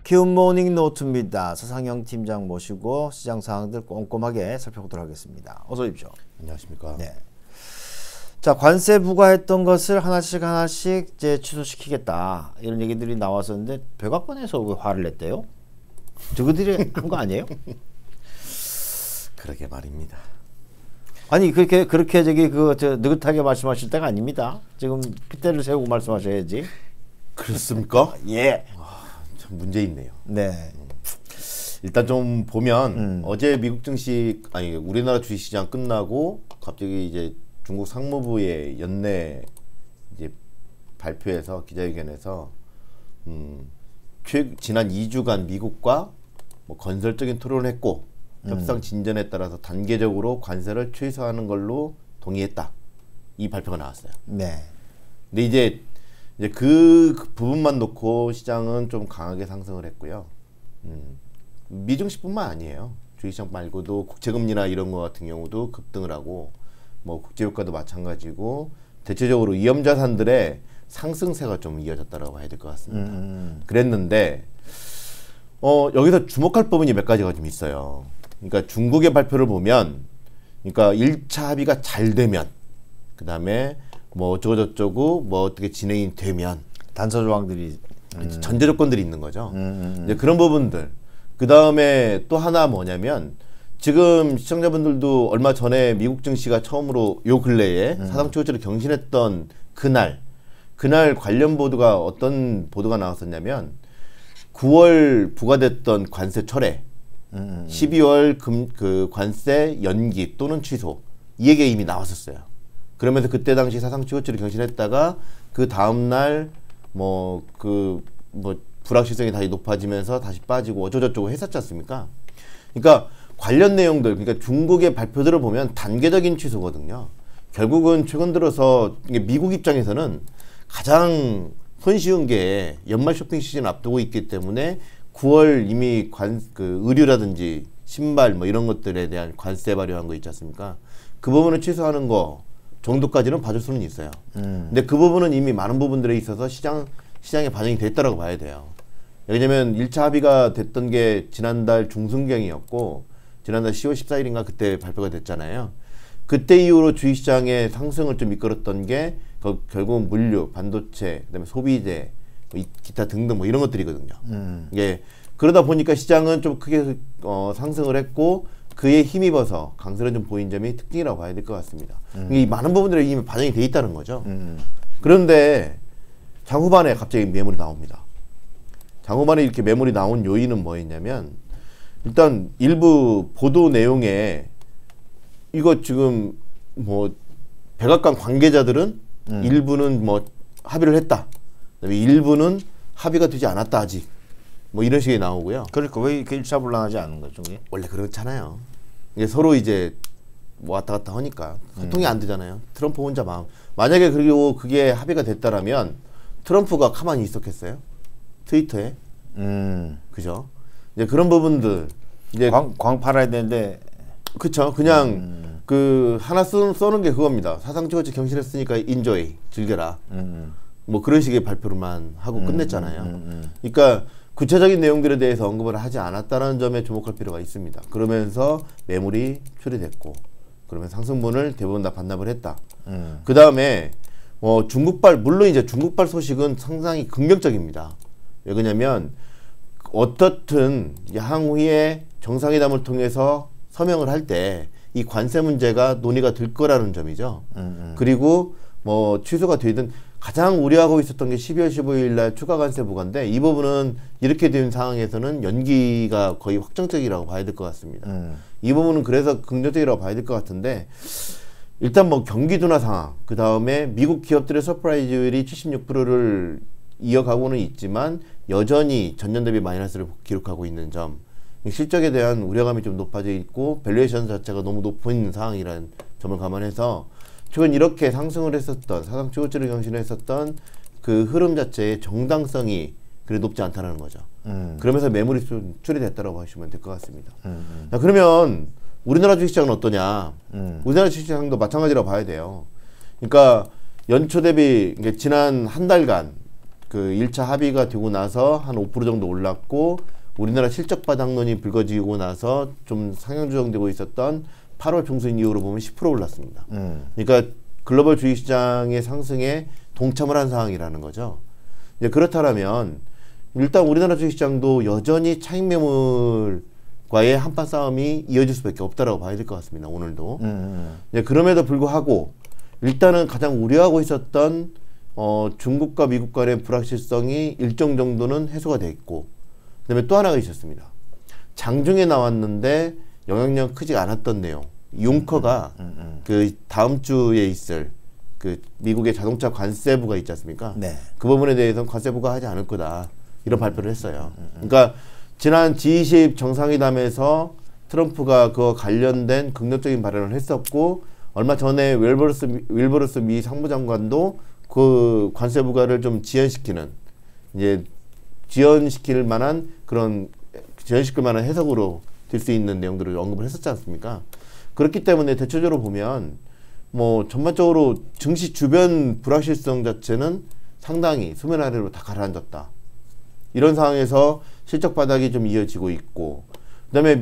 키움모닝 노트입니다. 서상영 팀장 모시고 시장 상황들 꼼꼼하게 살펴보도록 하겠습니다. 어서 오십시오. 안녕하십니까. 네. 자, 관세 부과했던 것을 하나씩 이제 취소시키겠다 이런 얘기들이 나왔었는데 백악관에서 왜 화를 냈대요? 저그들이 한 거 아니에요? 그러게 말입니다. 아니 그렇게 저기 느긋하게 말씀하실 때가 아닙니다. 지금 핏대를 세우고 말씀하셔야지. 그렇습니까? 예. 참 문제 있네요. 네. 일단 좀 보면 어제 미국 증시 우리나라 주식시장 끝나고 갑자기 이제 중국 상무부의 연내 이제 발표에서 기자회견에서 지난 2주간 미국과 뭐 건설적인 토론을 했고 협상 진전에 따라서 단계적으로 관세를 최소화하는 걸로 동의했다. 이 발표가 나왔어요. 네. 근데 이제 그 부분만 놓고 시장은 좀 강하게 상승을 했고요. 미증시뿐만 아니에요. 주식시장 말고도 국채금리나 이런 거 같은 경우도 급등을 하고 뭐 국제유가도 마찬가지고 대체적으로 위험자산들의 상승세가 좀 이어졌다고 봐야 될 것 같습니다. 그랬는데 여기서 주목할 부분이 몇 가지가 좀 있어요. 그러니까 중국의 발표를 보면 그러니까 1차 합의가 잘 되면 그 다음에 뭐 어쩌고저쩌고 뭐 어떻게 진행이 되면 단서 조항들이 전제 조건들이 있는 거죠. 이제 그런 부분들. 그 다음에 또 하나 뭐냐면 지금 시청자분들도 얼마 전에 미국 증시가 처음으로 요 근래에 사상 최고치를 경신했던 그날 관련 보도가 어떤 보도가 나왔었냐면 9월 부과됐던 관세 철회 12월 그 관세 연기 또는 취소 이 얘기가 이미 나왔었어요. 그러면서 그때 당시 사상 최고치를 경신했다가 그 다음날 불확실성이 다시 높아지면서 다시 빠지고 어쩌고저쩌고 했었지 않습니까? 그러니까 관련 내용들, 그러니까 중국의 발표들을 보면 단계적인 취소거든요. 결국은 최근 들어서 미국 입장에서는 가장 손쉬운 게 연말 쇼핑 시즌 앞두고 있기 때문에 9월 이미 의류라든지 신발 뭐 이런 것들에 대한 관세 발효한 거 있지 않습니까? 그 부분을 취소하는 거 정도까지는 봐줄 수는 있어요. 근데 그 부분은 이미 많은 부분들에 있어서 시장에 반영이 됐다라고 봐야 돼요. 왜냐면 1차 합의가 됐던 게 지난달 중순경이었고 지난달 10월 14일인가 그때 발표가 됐잖아요. 그때 이후로 주식시장의 상승을 좀 이끌었던 게 결국은 물류, 반도체, 그다음에 소비재, 기타 등등 뭐 이런 것들이거든요. 예, 그러다 보니까 시장은 좀 크게 상승을 했고 그에 힘입어서 강세를 좀 보인 점이 특징이라고 봐야 될 것 같습니다. 이 많은 부분들이 이미 반영이 돼 있다는 거죠. 그런데 장후반에 갑자기 매물이 나옵니다. 장후반에 이렇게 매물이 나온 요인은 뭐였냐면 일단 일부 보도 내용에 이거 지금 뭐 백악관 관계자들은 일부는 뭐 합의를 했다. 그다음에 일부는 합의가 되지 않았다 아직. 뭐 이런 식이 나오고요. 그러니까 왜 이렇게 일사불란하지 않은 거죠? 이게? 원래 그렇잖아요. 이게 서로 이제 뭐 왔다 갔다 하니까 소통이 안 되잖아요. 트럼프 혼자 만약에 그리고 그게 합의가 됐다라면 트럼프가 가만히 있었겠어요? 트위터에. 그죠? 이제 그런 부분들 이제 광 팔아야 되는데 그쵸. 그냥 하나 써는 게 그겁니다. 사상 최고치 경신했으니까 인조이 즐겨라. 뭐 그런 식의 발표를만 하고 끝냈잖아요. 그러니까 구체적인 내용들에 대해서 언급을 하지 않았다는 점에 주목할 필요가 있습니다. 그러면서 매물이 출이됐고 그러면 상승분을 대부분 다 반납을 했다. 그 다음에 물론 이제 중국발 소식은 상당히 긍정적입니다. 왜 그러냐면 어떻든 향후에 정상회담을 통해서 서명을 할 때 이 관세 문제가 논의가 될 거라는 점이죠. 그리고 뭐 취소가 되든 가장 우려하고 있었던 게 12월 15일 날 추가 관세 부과인데 이 부분은 이렇게 된 상황에서는 연기가 거의 확정적이라고 봐야 될 것 같습니다. 이 부분은 그래서 긍정적이라고 봐야 될 것 같은데 일단 뭐 경기 둔화 상황, 그 다음에 미국 기업들의 서프라이즈율이 76%를 이어가고는 있지만 여전히 전년 대비 마이너스를 기록하고 있는 점, 실적에 대한 우려감이 좀 높아져 있고 밸류에이션 자체가 너무 높은 상황이라는 점을 감안해서 최근 이렇게 상승을 했었던 사상 최고치를 경신했었던 그 흐름 자체의 정당성이 그리 높지 않다는 거죠. 그러면서 매물이 좀 출이됐다고 하시면 될 것 같습니다. 자, 그러면 우리나라 주식시장은 어떠냐? 우리나라 주식시장도 마찬가지라고 봐야 돼요. 그러니까 연초 대비 지난 한 달간 그 1차 합의가 되고 나서 한 5% 정도 올랐고 우리나라 실적 바닥론이 불거지고 나서 좀 상향 조정되고 있었던 8월 중순 이후로 보면 10% 올랐습니다. 그러니까 글로벌 주식시장의 상승에 동참을 한 상황이라는 거죠. 이제 그렇다면 일단 우리나라 주식시장도 여전히 차익 매물과의 한판 싸움이 이어질 수밖에 없다라고 봐야 될 것 같습니다. 오늘도. 이제 그럼에도 불구하고 일단은 가장 우려하고 있었던 중국과 미국 간의 불확실성이 일정 정도는 해소가 돼 있고, 그다음에 또 하나가 있었습니다. 장중에 나왔는데 영향력 크지 않았던 내용. 융커가 그 다음 주에 있을 그 미국의 자동차 관세부가 있지 않습니까? 네. 그 부분에 대해서는 관세부가 하지 않을 거다. 이런 발표를 했어요. 그러니까 지난 G20 정상회담에서 트럼프가 그거 관련된 긍정적인 발언을 했었고, 얼마 전에 윌버러스 미 상무장관도 그 관세 부과를 좀 지연시키는, 이제 지연시킬 만한 해석으로 될 수 있는 내용들을 언급을 했었지 않습니까? 그렇기 때문에 대체적으로 보면 뭐 전반적으로 증시 주변 불확실성 자체는 상당히 수면 아래로 다 가라앉았다. 이런 상황에서 실적 바닥이 좀 이어지고 있고, 그다음에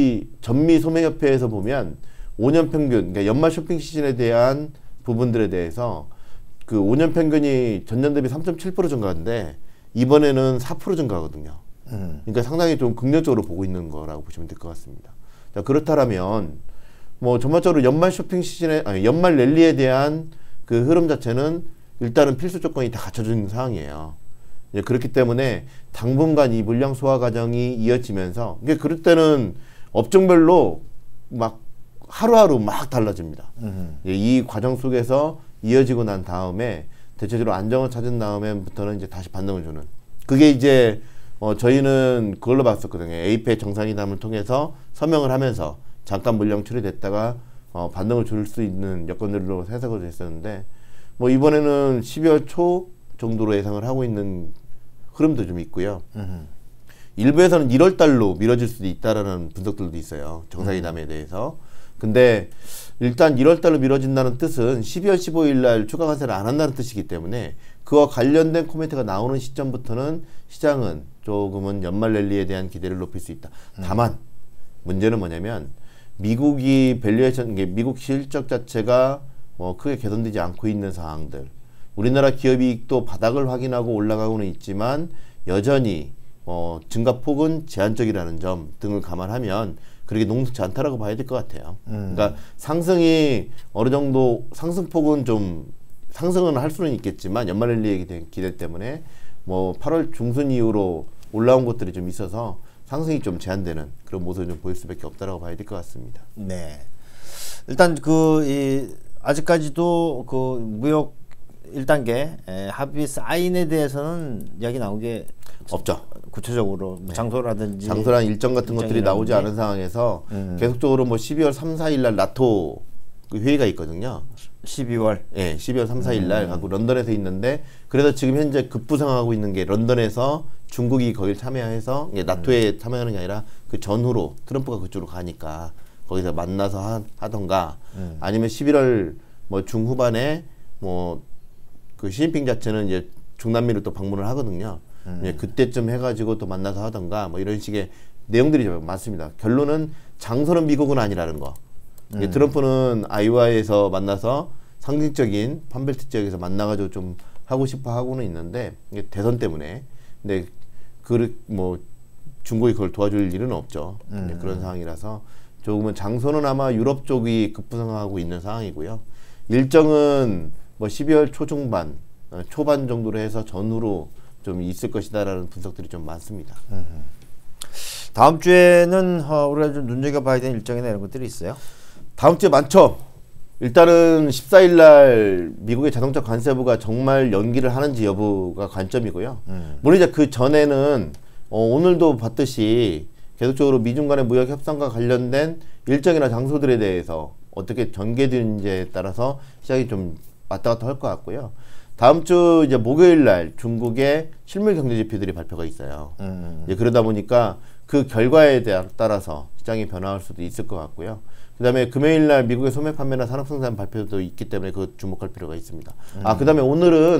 전미 소매협회에서 보면 5년 평균, 그러니까 연말 쇼핑 시즌에 대한 부분들에 대해서 그 5년 평균이 전년 대비 3.7% 증가인데 이번에는 4% 증가거든요. 그러니까 상당히 좀 긍정적으로 보고 있는 거라고 보시면 될 것 같습니다. 자, 그렇다면 뭐 전반적으로 연말 쇼핑 시즌에 연말 랠리에 대한 그 흐름 자체는 일단은 필수 조건이 다 갖춰져 있는 상황이에요. 그렇기 때문에 당분간 이 물량 소화 과정이 이어지면서, 이게 그럴 때는 업종별로 막 하루하루 막 달라집니다. 이 과정 속에서 이어지고 난 다음에 대체적으로 안정을 찾은 다음에부터는 이제 다시 반등을 주는, 그게 이제 저희는 그걸로 봤었거든요. 에이펙 정상회담을 통해서 서명을 하면서 잠깐 물량 처리됐다가 반등을 줄 수 있는 여건들로 해석을 했었는데, 뭐 이번에는 12월 초 정도로 예상을 하고 있는 흐름도 좀 있고요. 일부에서는 1월 달로 미뤄질 수도 있다라는 분석들도 있어요. 정상회담에 대해서. 근데 일단 1월 달로 미뤄진다는 뜻은 12월 15일 날 추가 관세를 안 한다는 뜻이기 때문에 그와 관련된 코멘트가 나오는 시점부터는 시장은 조금은 연말 랠리에 대한 기대를 높일 수 있다. 다만 문제는 뭐냐면 미국이 밸류에이션, 미국 실적 자체가 크게 개선되지 않고 있는 상황들, 우리나라 기업이익도 바닥을 확인하고 올라가고는 있지만 여전히 증가폭은 제한적이라는 점 등을 감안하면 그렇게 녹록지 않다라고 봐야 될 것 같아요. 그러니까 상승이 어느 정도, 상승폭은 좀 상승은 할 수는 있겠지만 연말 랠리에 대한 기대 때문에 뭐 8월 중순 이후로 올라온 것들이 좀 있어서 상승이 좀 제한되는 그런 모습을 좀 보일 수밖에 없다라고 봐야 될 것 같습니다. 네. 일단 아직까지도 그 무역 1단계 합의 사인에 대해서는 이야기 나온 게 없죠. 구체적으로 네. 장소라든지 장소랑 일정 같은 것들이 나오지 않은 상황에서 계속적으로 뭐 12월 3, 4일 날 나토 그 회의가 있거든요. 12월. 네, 12월 3, 4일 날 하고 런던에서 있는데, 그래서 지금 현재 급부상하고 있는 게 런던에서 중국이 거길 참여해서 나토에 참여하는 게 아니라 그 전후로 트럼프가 그쪽으로 가니까 거기서 만나서 하던가, 아니면 11월 뭐 중후반에 뭐 그 시진핑 자체는 이제 중남미를 또 방문을 하거든요. 그때쯤 해가지고 또 만나서 하던가 뭐 이런 식의 내용들이 좀 많습니다. 결론은 장소는 미국은 아니라는 거. 트럼프는 아이오와에서 만나서 상징적인 판벨트 지역에서 만나가지고 좀 하고 싶어 하고는 있는데, 이게 대선 때문에. 근데 뭐 중국이 그걸 도와줄 일은 없죠. 그런 상황이라서 조금은 장소는 아마 유럽 쪽이 급부상하고 있는 상황이고요. 일정은 뭐 12월 초중반, 초반 정도로 해서 전후로 좀 있을 것이다라는 분석들이 좀 많습니다. 다음 주에는 우리가 좀 눈여겨봐야 되는 일정이나 이런 것들이 있어요? 다음 주에 많죠. 일단은 14일 날 미국의 자동차 관세부가 정말 연기를 하는지 여부가 관점이고요. 물론 이제 그 전에는 오늘도 봤듯이 계속적으로 미중 간의 무역 협상과 관련된 일정이나 장소들에 대해서 어떻게 전개되는지에 따라서 시장이 좀 왔다 갔다 할 것 같고요. 다음 주 이제 목요일 날 중국의 실물 경제 지표들이 발표가 있어요. 이제 그러다 보니까 그 결과에 따라서 시장이 변화할 수도 있을 것 같고요. 그다음에 금요일 날 미국의 소매 판매나 산업 생산 발표도 있기 때문에 그 주목할 필요가 있습니다. 그다음에 오늘은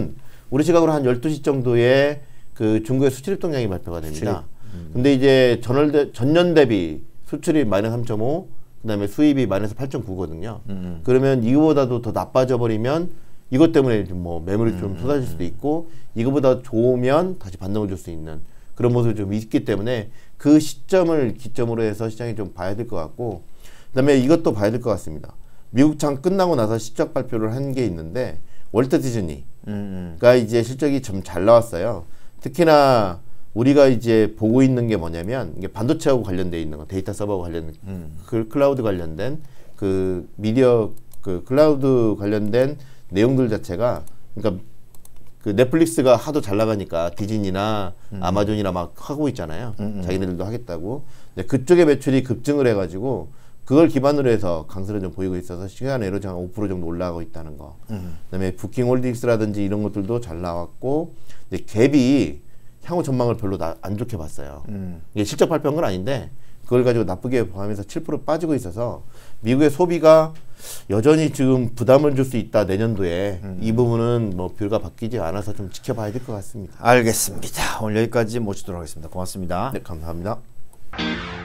우리 시각으로 한 12시 정도에 그 중국의 수출 입동량이 발표가 됩니다. 근데 이제 전년 대비 수출이 마이너스 3.5, 그다음에 수입이 마이너스 8.9거든요. 그러면 이거보다도 더 나빠져 버리면 이것 때문에 뭐 매물이 좀 쏟아질 수도 있고, 이거보다 좋으면 다시 반등을 줄 수 있는 그런 모습이 좀 있기 때문에 그 시점을 기점으로 해서 시장이 좀 봐야 될 것 같고, 그다음에 이것도 봐야 될 것 같습니다. 미국 장 끝나고 나서 실적 발표를 한 게 있는데 월트 디즈니가 이제 실적이 좀 잘 나왔어요. 특히나 우리가 이제 보고 있는 게 뭐냐면 이게 반도체하고 관련돼 있는 거, 데이터 서버하고 관련, 그 클라우드 관련된 그 미디어 그 클라우드 관련된 내용들 자체가, 그러니까 그 넷플릭스가 하도 잘 나가니까 디즈니나 아마존이나 막 하고 있잖아요. 자기네들도 하겠다고. 근데 그쪽의 매출이 급증을 해가지고 그걸 기반으로 해서 강세를 좀 보이고 있어서 시간외로 한 5% 정도 올라가고 있다는 거. 그다음에 부킹홀딩스라든지 이런 것들도 잘 나왔고, 근데 갭이 향후 전망을 별로 안 좋게 봤어요. 이게 실적 발표한 건 아닌데 그걸 가지고 나쁘게 포함해서 7% 빠지고 있어서 미국의 소비가 여전히 지금 부담을 줄 수 있다, 내년도에. 이 부분은 뭐 뷰가 바뀌지 않아서 좀 지켜봐야 될 것 같습니다. 알겠습니다. 오늘 여기까지 모시도록 하겠습니다. 고맙습니다. 네, 감사합니다.